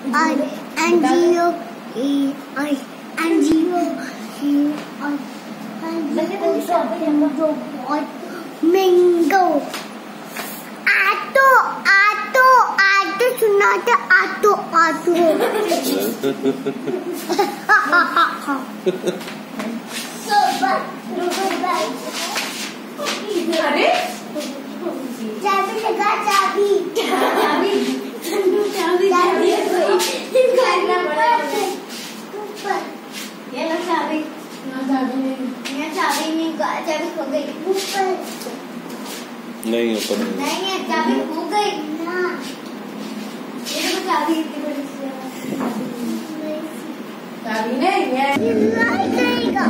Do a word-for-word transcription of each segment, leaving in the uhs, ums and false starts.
I and zero E I and zero E I and zero mango. Auto, auto, auto सुना था auto, auto. So bad, so bad. अरे चाबी लगा चाबी चाबी चाबी चाबी करना पड़ेगा ऊपर ये लो चाबी ना चाबी नहीं ये चाबी नहीं चाबी खो गई ऊपर नहीं ऊपर नहीं है चाबी खो गई ना ये तो चाबी इतनी बड़ी सी चाबी नहीं है ये लाइट जाएगा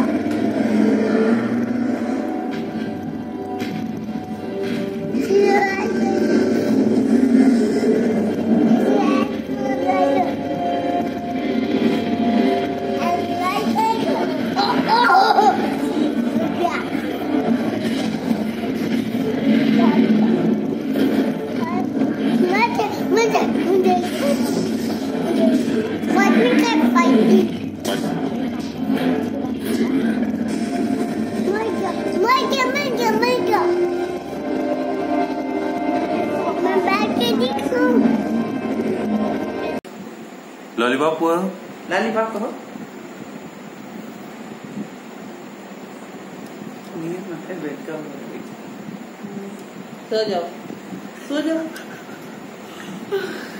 लॉलीपॉप हुआ लॉलीपॉप करो सो जाओ सो जाओ